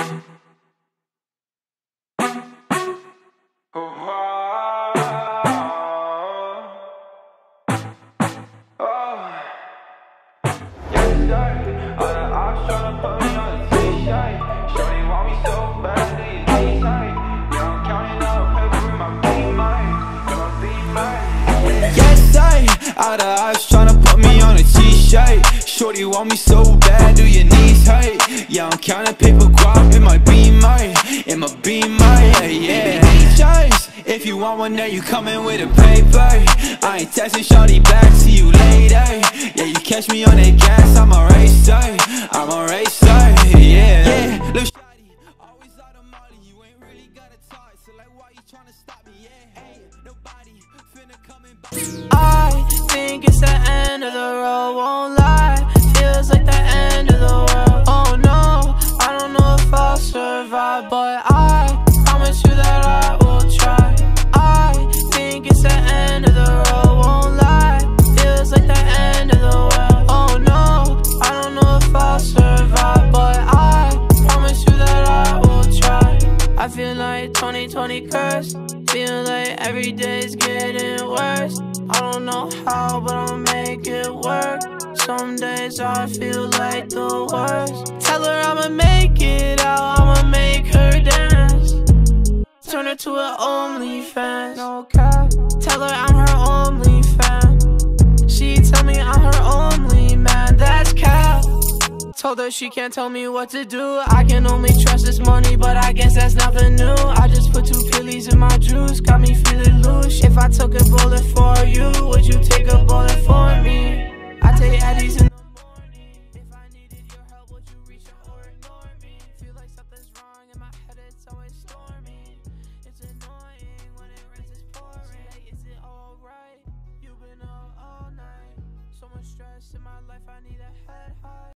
All the ops tryna put me on a t-shirt. Shorty want me so bad, do your knees hurt? Yeah, I'm counting paper guap in my Beamer, yeah. DJs, if you want one there, you coming with a paper. I ain't texting shorty back, see you later. Yeah, you catch me on that gas, I'm a racer, yeah. Look, shawty, always out of Molly, you ain't really got a talk, so like, why you tryna stop me? Yeah, hey, nobody finna come and I think it's the end of the road, won't lie. Feels like the end of the world. Oh no, I don't know if I'll survive, but I promise you that I will try. I think it's the end of the road, won't lie. Feels like the end of the world. Oh no, I don't know if I'll survive, but I promise you that I will try. I feel like 2020 cursed. Feel like every day's getting worse. I don't know how, but I'll make it work. Some days I feel like the worst. Tell her I'ma make it out, I'ma make her dance. Turn her to an OnlyFans, no cap. Tell her I'm her only fan. She tell me I'm her only man, that's cap. Told her she can't tell me what to do. I can only trust this money, but I guess that's nothing new. I just put 2 pillies in my juice, got me feeling loose. If I took a bullet for you, would you take a bullet for me? I take Addies in the morning. If I needed your help, would you reach out or ignore me? Feel like something's wrong in my head, it's always stormy. It's annoying when it rains, it's pouring. Like, is it alright? You've been up all night. So much stress in my life, I need a head high.